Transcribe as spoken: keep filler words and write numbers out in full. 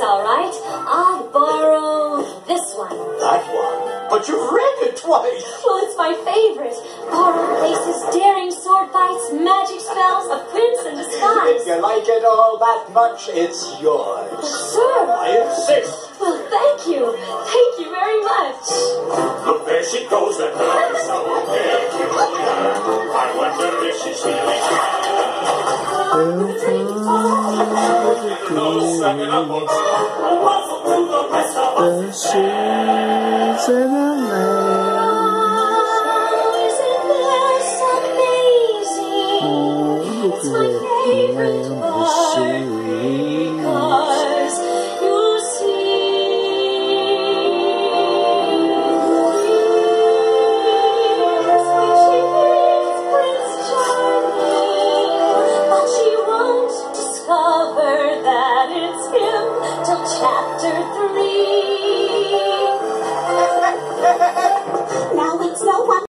all right. I'll borrow this one. That one? But you've read it twice. Well, it's my favorite. Borrowed Places, Daring Sword Fights, Magic Spells, A Prince in Disguise. If you like it all that much, it's yours. Well, sir. I insist. Well, thank you. Thank you very much. Look, there she goes with her so peculiar. I wonder if she's really no second up books. Waffle to the rest of us. The seas and the land. Oh, isn't this amazing? Oh, It's my favorite part. Because you see, here's when she meets Prince Charming, but she won't discover that it's him till chapter three.